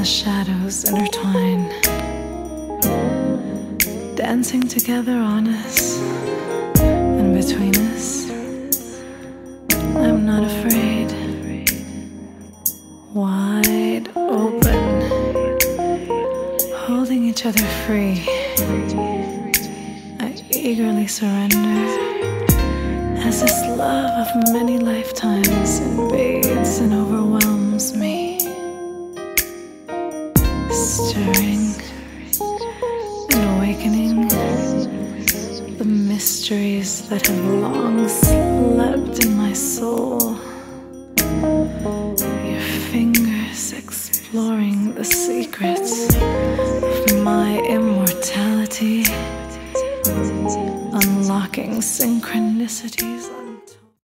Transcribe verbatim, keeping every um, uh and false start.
shadows intertwine, dancing together on us, and between us, I'm not afraid. Wide open, holding each other free, I eagerly surrender as this love of many lifetimes invades and overwhelms me, stirring and awakening the mysteries that have long slept in my soul. Your fingers exploring the secrets of my immortality, unlocking synchronicities.